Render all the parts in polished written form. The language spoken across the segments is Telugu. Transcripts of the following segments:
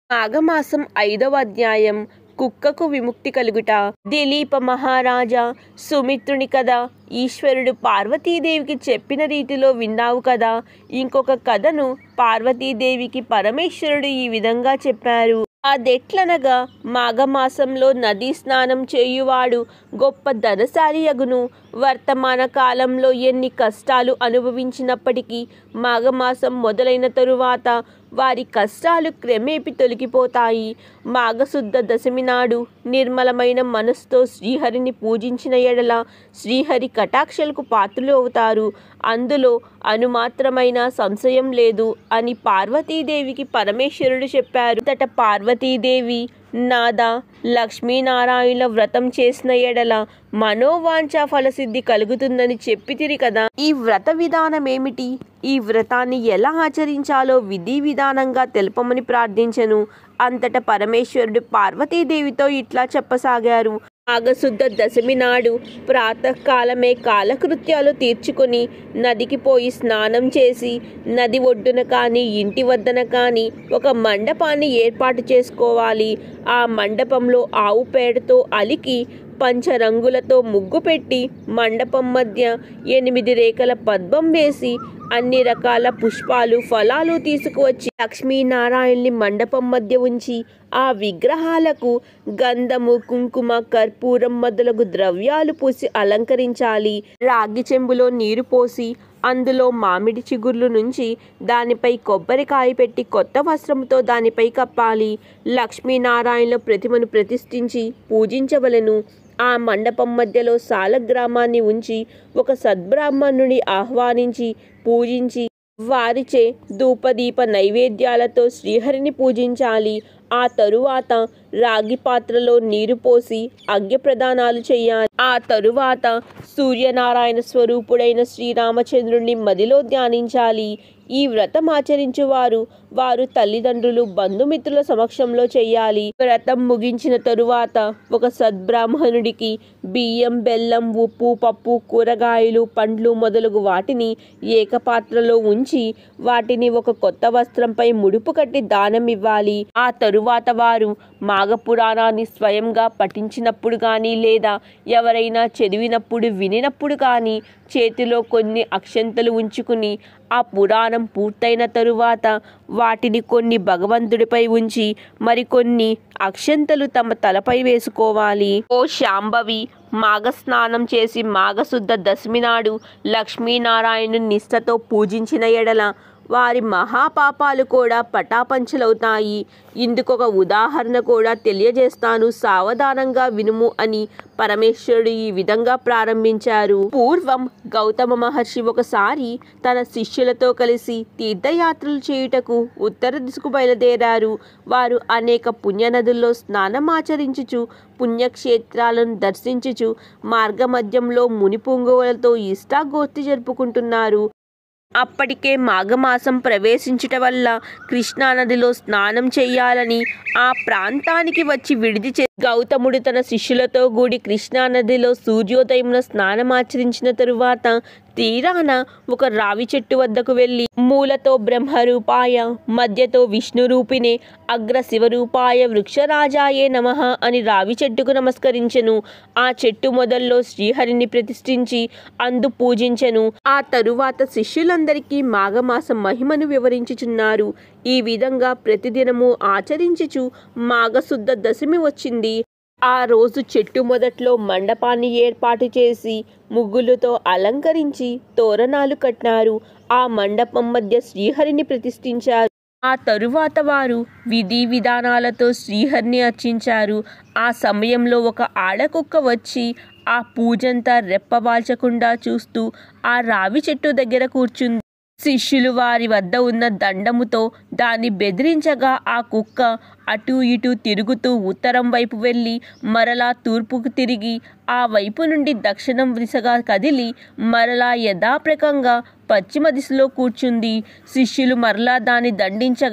మాఘమాసం 5వ అధ్యాయం కుక్కకు విముక్తి కలుగుట. దిలీప మహారాజా, సుమిత్రుని కథ ఈశ్వరుడు పార్వతీదేవికి చెప్పిన రీతిలో విన్నావు కదా. ఇంకొక కథను పార్వతీదేవికి పరమేశ్వరుడు ఈ విధంగా చెప్పారు. అదెట్లనగా, మాఘమాసంలో నదీ స్నానం చేయువాడు గొప్ప ధనశాలి అగును. వర్తమాన కాలంలో ఎన్ని కష్టాలు అనుభవించినప్పటికీ మాఘమాసం మొదలైన తరువాత వారి కష్టాలు క్రమేపీ తొలగిపోతాయి. మాఘశుద్ధ దశమి నాడు నిర్మలమైన మనసుతో శ్రీహరిని పూజించిన ఎడల శ్రీహరి కటాక్షలకు పాత్రులు అవుతారు. అందులో అనుమాత్రమైన సంశయం లేదు అని పార్వతీదేవికి పరమేశ్వరుడు చెప్పారు. అంతట పార్వతీదేవి, నాదా, లక్ష్మీనారాయణుల వ్రతం చేసిన ఎడల మనోవాంఛ ఫలసిద్ధి కలుగుతుందని చెప్పితిరి కదా. ఈ వ్రత విధానం ఏమిటి? ఈ వ్రతాన్ని ఎలా ఆచరించాలో విధి విధానంగా తెలుపమని ప్రార్థించెను. అంతట పరమేశ్వరుడు పార్వతీదేవితో ఇట్లా చెప్పసాగారు. మాఘశుద్ధ దశమి నాడు ప్రాతకాలమే కాలకృత్యాలు తీర్చుకొని నదికి పోయి స్నానం చేసి నది ఒడ్డున కానీ ఇంటి వద్దన కానీ ఒక మండపాన్ని ఏర్పాటు చేసుకోవాలి. ఆ మండపంలో ఆవు పేడతో అలికి పంచరంగులతో ముగ్గు పెట్టి మండపం మధ్య 8 రేఖల పద్మం వేసి అన్ని రకాల పుష్పాలు ఫలాలు తీసుకువచ్చి లక్ష్మీనారాయణుని మండపం మధ్య ఉంచి ఆ విగ్రహాలకు గంధము, కుంకుమ, కర్పూరం మొదలగు ద్రవ్యాలు పూసి అలంకరించాలి. రాగి చెంబులో నీరు పోసి అందులో మామిడి చిగుర్లు నుంచి దానిపై కొబ్బరికాయ పెట్టి కొత్త వస్త్రంతో దానిపై కప్పాలి. లక్ష్మీనారాయణుల ప్రతిమను ప్రతిష్ఠించి పూజించవలెను. ఆ మండపం మధ్యలో సాలగ్రామాన్ని ఉంచి ఒక సద్బ్రాహ్మణుని ఆహ్వానించి పూజించి వారిచే ధూపదీప నైవేద్యాలతో శ్రీహరిని పూజించాలి. ఆ తరువాత రాగి పాత్రలో నీరు పోసి అర్ఘ్యప్రదానాలు చేయాలి. ఆ తరువాత సూర్యనారాయణ స్వరూపుడైన శ్రీరామచంద్రుణ్ణి మదిలో ధ్యానించాలి. ఈ వ్రతం ఆచరించువారు వారు తల్లిదండ్రులు, బంధుమిత్రుల సమక్షంలో చేయాలి. వ్రతం ముగించిన తరువాత ఒక సద్బ్రాహ్మణుడికి బియ్యం, బెల్లం, ఉప్పు, పప్పు, కూరగాయలు, పండ్లు మొదలగు వాటిని ఏకపాత్రలో ఉంచి వాటిని ఒక కొత్త వస్త్రంపై ముడుపు కట్టి దానం ఇవ్వాలి. ఆ తరువాత వారు మాఘపురాణాన్ని స్వయంగా పఠించినప్పుడు కానీ లేదా ఎవరైనా చదివినప్పుడు వినినప్పుడు కానీ చేతిలో కొన్ని అక్షంతలు ఉంచుకుని ఆ పురాణం పూర్తయిన తరువాత వాటిని కొన్ని భగవంతుడిపై ఉంచి మరికొన్ని అక్షంతలు తమ తలపై వేసుకోవాలి. ఓ శాంభవి, మాఘస్నానం చేసి మాఘశుద్ధ దశమి నాడు లక్ష్మీనారాయణుని నిష్ఠతో పూజించిన ఎడల వారి మహాపాపాలు కూడా పటాపంచలవుతాయి. ఇందుకొక ఉదాహరణ కూడా తెలియజేస్తాను, సావధానంగా వినుము అని పరమేశ్వరుడు ఈ విధంగా ప్రారంభించారు. పూర్వం గౌతమ మహర్షి ఒకసారి తన శిష్యులతో కలిసి తీర్థయాత్రలు చేయుటకు ఉత్తర దిశకు బయలుదేరారు. వారు అనేక పుణ్యనదుల్లో స్నానమాచరించుచు పుణ్యక్షేత్రాలను దర్శించుచు మార్గమధ్యంలో మునిపుంగవులతో ఇష్టాగోష్ఠి జరుపుకుంటున్నారు. అప్పటికే మాఘమాసం ప్రవేశించుట వల్ల కృష్ణానదిలో స్నానం చేయాలని ఆ ప్రాంతానికి వచ్చి విడిది గౌతముడు తన శిష్యులతో కూడి కృష్ణానదిలో సూర్యోదయంలో స్నానమాచరించిన తరువాత తీరాన ఒక రావి చెట్టు వద్దకు వెళ్ళి మూలతో బ్రహ్మరూపాయ, మధ్యతో విష్ణురూపిణే, అగ్ర శివరూపాయ వృక్షరాజాయే నమః అని రావి చెట్టుకు నమస్కరించెను. ఆ చెట్టు మొదల్లో శ్రీహరిని ప్రతిష్ఠించి అందు పూజించెను. ఆ తరువాత శిష్యులందరికీ మాఘమాస మహిమను వివరించుచున్నారు. ఈ విధంగా ప్రతిదినము ఆచరించుచు మాఘశుద్ధ దశమి వచ్చింది. ఆ రోజు చెట్టు మొదట్లో మండపాన్ని ఏర్పాటు చేసి ముగ్గులతో అలంకరించి తోరణాలు కట్టినారు. ఆ మండపం మధ్య శ్రీహరిని ప్రతిష్ఠించారు. ఆ తరువాత వారు విధి విధానాలతో శ్రీహరిని అర్చించారు. ఆ సమయంలో ఒక ఆడకుక్క వచ్చి ఆ పూజంతా రెప్పవాల్చకుండా చూస్తూ ఆ రావి చెట్టు దగ్గర కూర్చుంది. శిష్యులు వారి వద్ద ఉన్న దండముతో దాన్ని బెదిరించగా ఆ కుక్క అటు ఇటు తిరుగుతూ ఉత్తరం వైపు వెళ్ళి మరలా తూర్పుకు తిరిగి ఆ వైపు నుండి దక్షిణం దిశగా కదిలి మరలా యథాప్రకంగా పశ్చిమ దిశలో కూర్చుంది. శిష్యులు మరలా దాన్ని దండించగా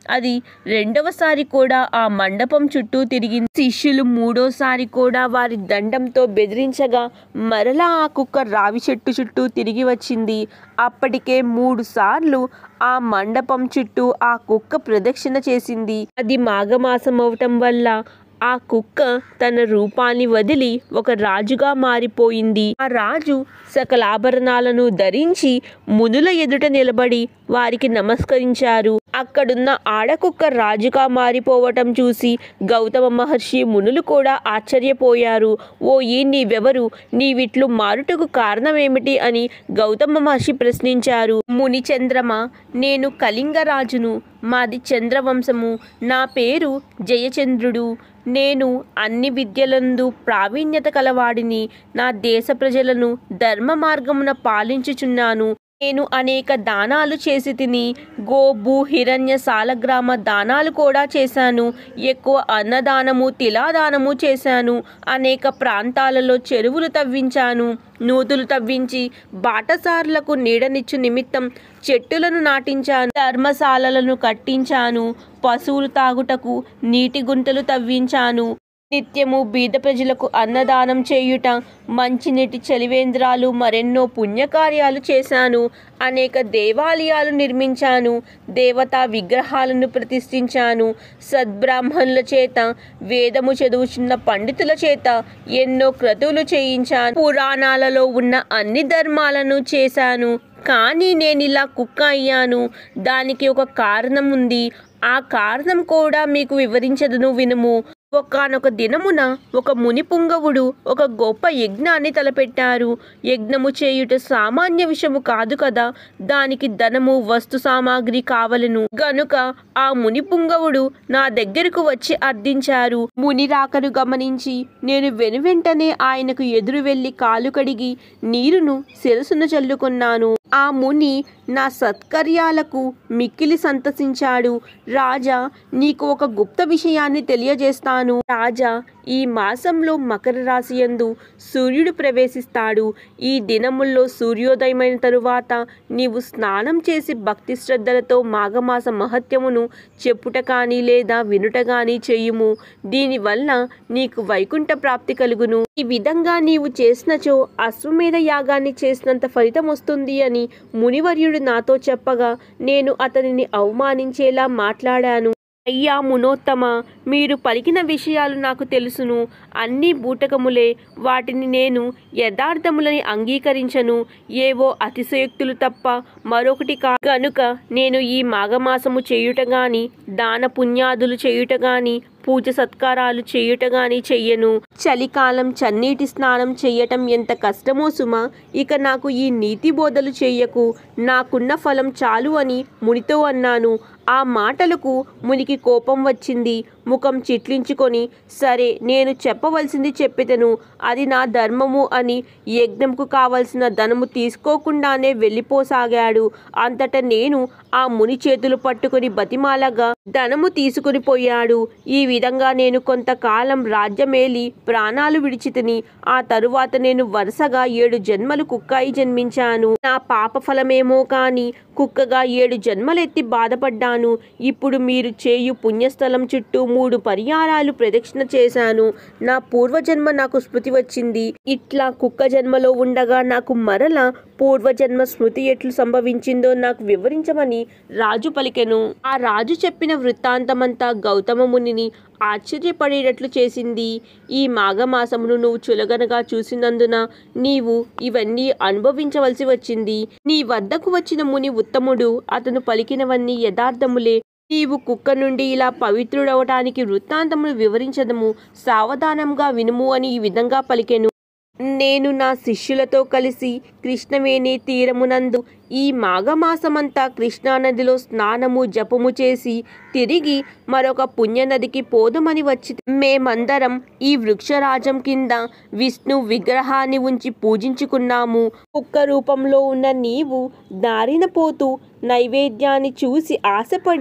అది రెండవసారి కూడా ఆ మండపం చుట్టూ తిరిగింది. శిష్యులు మూడోసారి కూడా వారి దండంతో బెదిరించగా మరలా ఆ కుక్క రావి చెట్టు చుట్టూ తిరిగి వచ్చింది. అప్పటికే 3 సార్లు ఆ మండపం చుట్టూ ఆ కుక్క ప్రదక్షిణ చేసింది. అది మాఘమాసం అవటం వల్ల ఆ కుక్క తన రూపాన్ని వదిలి ఒక రాజుగా మారిపోయింది. ఆ రాజు సకల ఆభరణాలను ధరించి మునుల ఎదుట నిలబడి వారికి నమస్కరించారు. అక్కడున్న ఆడకుక్క రాజుగా మారిపోవటం చూసి గౌతమ మహర్షి మునులు కూడా ఆశ్చర్యపోయారు. ఓయి నీవెవరు? నీవిట్లు మారుటకు కారణమేమిటి అని గౌతమ మహర్షి ప్రశ్నించారు. ముని చంద్రమా, నేను కళింగరాజును. మాది చంద్రవంశము. నా పేరు జయచంద్రుడు. నేను అన్ని విద్యలందు ప్రావీణ్యత కలవాడిని. నా దేశ ప్రజలను ధర్మ మార్గమున పాలించుచున్నాను. నేను అనేక దానాలు చేసి తిని గో భూ హిరణ్య సాలగ్రామ దానాలు కూడా చేశాను. ఎక్కువ అన్నదానము తిలాదానము చేశాను. అనేక ప్రాంతాలలో చెరువులు తవ్వించాను. నూతులు తవ్వించి బాటసారులకు నీడనిచ్చు నిమిత్తం చెట్టులను నాటించాను. ధర్మశాలలను కట్టించాను. పశువులు తాగుటకు నీటి గుంటలు తవ్వించాను. నిత్యము బీద ప్రజలకు అన్నదానం చేయుట, మంచినీటి చలివేంద్రాలు, మరెన్నో పుణ్యకార్యాలు చేశాను. అనేక దేవాలయాలు నిర్మించాను. దేవతా విగ్రహాలను ప్రతిష్ఠించాను. సద్బ్రాహ్మణుల చేత, వేదము చదువుచున్న పండితుల చేత ఎన్నో క్రతువులు చేయించాను. పురాణాలలో ఉన్న అన్ని ధర్మాలను చేశాను. కానీ నేనిలా కుక్క అయ్యాను. దానికి ఒక కారణం ఉంది. ఆ కారణం కూడా మీకు వివరించదును, వినుము. ఒకానొక దినమున ఒక ముని పుంగవుడు ఒక గొప్ప యజ్ఞాన్ని తలపెట్టారు. యజ్ఞము చేయుట సామాన్య విషయము కాదు కదా. దానికి ధనము, వస్తు సామాగ్రి కావలెను. గనుక ఆ ముని పుంగవుడు నా దగ్గరకు వచ్చి అర్థించారు. ముని రాకను గమనించి నేను వెనువెంటనే ఆయనకు ఎదురు వెళ్లి కాలు కడిగి నీరును శిరసును చల్లుకున్నాను. ఆ ముని నా సత్కర్యాలకు మిక్కిలి సంతసించాడు. రాజా, నీకు ఒక గుప్త విషయాన్ని తెలియజేస్తాను. రాజా, ఈ మాసంలో మకర రాశి యందు సూర్యుడు ప్రవేశిస్తాడు. ఈ దినముల్లో సూర్యోదయమైన తరువాత నీవు స్నానం చేసి భక్తి శ్రద్ధలతో మాఘమాస మహత్యమును చెప్పుట కానీ లేదా వినుట కానీ చెయ్యుము. దీనివల్ల నీకు వైకుంఠ ప్రాప్తి కలుగును. ఈ విధంగా నీవు చేసినచో అశ్వమేధ యాగాన్ని చేసినంత ఫలితం వస్తుంది అని మునివర్యుడు నాతో చెప్పగా నేను అతనిని అవమానించేలా మాట్లాడాను. అయ్యా మునోత్తమ, మీరు పలికిన విషయాలు నాకు తెలుసును. అన్నీ బూటకములే. వాటిని నేను యథార్థములని అంగీకరించను. ఏవో అతిశయోక్తులు తప్ప మరొకటి కనుక నేను ఈ మాఘమాసము చేయుట గాని, దాన పుణ్యాదులు చేయుట గాని, పూజ సత్కారాలు చేయుట గాని చెయ్యను. చలికాలం చన్నీటి స్నానం చెయ్యటం ఎంత కష్టమో సుమా. ఇక నాకు ఈ నీతి బోధలు చెయ్యకు. నాకున్న ఫలం చాలు అని మునితో అన్నాను. ఆ మాటలకు మునికి కోపం వచ్చింది. ముఖం చిట్లించుకొని సరే, నేను చెప్పవలసింది చెప్పెదను. అది నా ధర్మము అని యజ్ఞంకు కావలసిన ధనము తీసుకోకుండానే వెళ్ళిపోసాగాడు. అంతటా నేను ఆ ముని చేతులు పట్టుకుని బతిమాలగా ధనము తీసుకుని పోయాడు. ఈ విధంగా నేను కొంతకాలం రాజ్యమేలి ప్రాణాలు విడిచితిని. ఆ తరువాత నేను వరుసగా 7 జన్మలు కుక్కాయి జన్మించాను. నా పాప ఫలమేమో కాని కుక్కగా 7 జన్మలెత్తి బాధపడ్డాను. ఇప్పుడు మీరు చేయు పుణ్యస్థలం చుట్టూ 3 పర్యాయాలు ప్రదక్షిణ చేశాను. నా పూర్వజన్మ నాకు స్మృతి వచ్చింది. ఇట్లా కుక్క జన్మలో ఉండగా నాకు మరలా పూర్వజన్మ స్మృతి ఎట్లు సంభవించిందో నాకు వివరించమని రాజు పలికెను. ఆ రాజు చెప్పిన వృత్తాంతమంతా గౌతమ మునిని ఆశ్చర్యపడేటట్లు చేసింది. ఈ మాఘమాసమును నువ్వు చులగనగా చూసినందున నీవు ఇవన్నీ అనుభవించవలసి వచ్చింది. నీ వద్దకు వచ్చిన ముని ఉత్తముడు. అతను పలికినవన్నీ యథార్థములే. నీవు కుక్క నుండి ఇలా పవిత్రుడవటానికి వృత్తాంతములు వివరించదము. సావధానంగా వినుము అని ఈ విధంగా పలికెను. నేను నా శిష్యులతో కలిసి కృష్ణవేణి తీరమునందు ఈ మాఘమాసమంతా కృష్ణానదిలో స్నానము జపము చేసి తిరిగి మరొక పుణ్యనదికి పోదమని వచ్చి మేమందరం ఈ వృక్షరాజం కింద విష్ణు విగ్రహాన్ని ఉంచి పూజించుకున్నాము. కుక్క రూపంలో ఉన్న నీవు దారిన పోతూ నైవేద్యాన్ని చూసి ఆశపడి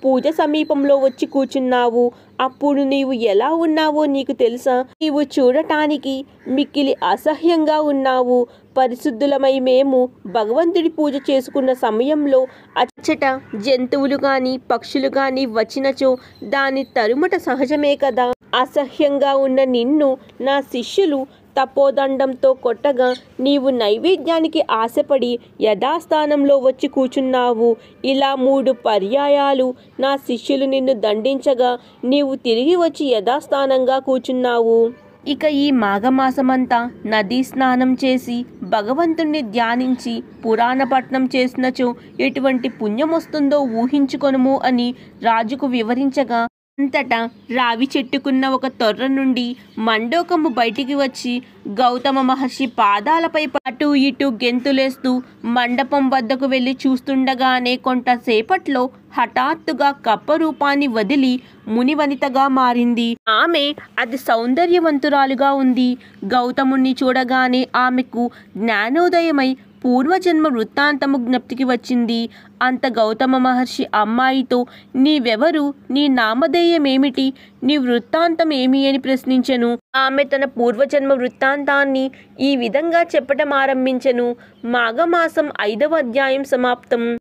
పూజ సమీపంలో వచ్చి కూర్చున్నావు. అప్పుడు నీవు ఎలా ఉన్నావో నీకు తెలుసా? నీవు చూడటానికి మిక్కిలి అసహ్యంగా ఉన్నావు. పరిశుద్ధులమై మేము భగవంతుడి పూజ చేసుకున్న సమయంలో అచ్చట జంతువులు గాని పక్షులు గాని వచ్చినచో దాని తరుమట సహజమే కదా. అసహ్యంగా ఉన్న నిన్ను నా శిష్యులు తపోదండంతో కొట్టగా నీవు నైవేద్యానికి ఆశపడి యథాస్థానంలో వచ్చి కూర్చున్నావు. ఇలా 3 పర్యాయాలు నా శిష్యులు నిన్ను దండించగా నీవు తిరిగి వచ్చి యథాస్థానంగా కూర్చున్నావు. ఇక ఈ మాఘమాసమంతా నదీ స్నానం చేసి భగవంతుణ్ణి ధ్యానించి పురాణపట్నం చేసినచో ఎటువంటి పుణ్యం వస్తుందో ఊహించుకొనుము అని రాజుకు వివరించగా, అంతటా రావి చెట్టుకున్న ఒక తొర్ర నుండి మండోకము బయటికి వచ్చి గౌతమ మహర్షి పాదాలపై అటు ఇటు గెంతులేస్తూ మండపం వద్దకు వెళ్ళి చూస్తుండగానే కొంతసేపట్లో హఠాత్తుగా కప్ప రూపాన్ని వదిలి మునివనితగా మారింది. ఆమె అతి సౌందర్యవంతురాలుగా ఉంది. గౌతముణ్ణి చూడగానే ఆమెకు జ్ఞానోదయమై పూర్వజన్మ వృత్తాంతము జ్ఞప్తికి వచ్చింది. అంత గౌతమ మహర్షి అమ్మాయితో, నీవెవరు, నీ నామధేయమేమిటి, నీ వృత్తాంతం ఏమి అని ప్రశ్నించెను. ఆమె తన పూర్వజన్మ వృత్తాంతాన్ని ఈ విధంగా చెప్పటం ఆరంభించెను. మాఘమాసం 5వ అధ్యాయం సమాప్తం.